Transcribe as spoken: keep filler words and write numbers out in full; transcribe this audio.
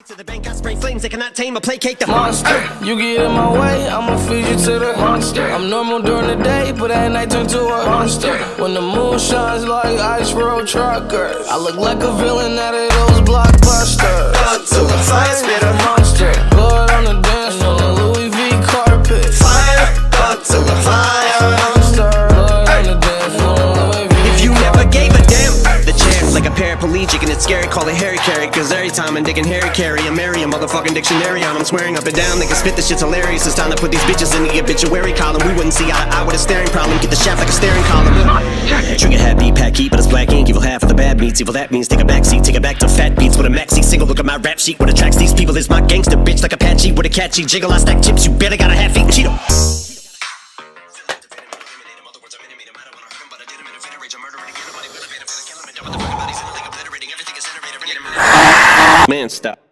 To the bank, I spray flames, they cannot tame or placate the monster. You get in my way, I'ma feed you to the monster. I'm normal during the day, but at night turn to a monster. When the moon shines like ice road truckers, I look like a villain out of those blockbusters. Up to the fire, spit a monster. Blood on the dance floor, the Louis V carpet. Fire, up to the fire, monster. Blood on the dance floor, Louis V. If you never gave a damn, the chance like a paraplegic and it's scary, call it Harry Carry. Cause every time I'm digging Harry Carry, I'm marry a motherfucking dictionary on. I'm swearing up and down, they can spit this shit's hilarious. It's time to put these bitches in the obituary column. We wouldn't see eye to eye with a staring problem. Get the shaft like a staring column. Trigger happy, pack heat, but it's black ink. Evil half of the bad meats. Evil that means take a backseat, take it back to fat beats with a maxi single. Look at my rap sheet. What attracts these people is my gangster bitch like Apache with a catchy jiggle. I stack chips, you better got a half-eaten Cheeto. Man, stop.